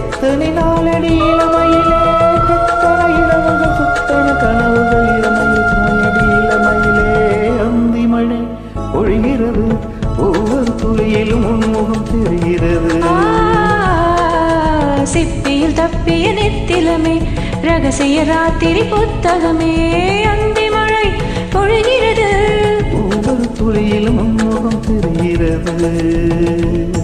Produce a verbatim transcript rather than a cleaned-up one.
எத்தனை நாளடி இளமையிலே எத்தனை இரவுகள் சுத்தன கனவுகள் இளமையிலே இளமையிலே அந்தி மழை பொழிகிறது ஒவ்வொரு துளியிலும் உன்முகம் தெரிகிறது சிப்பியில் தப்பிய நெத்திலமே ரகசிய ராத்திரி புத்தகமே அந்தி மழை பொழிகிறது ஒவ்வொரு துளியிலும் உன்முகம் தெரிகிறது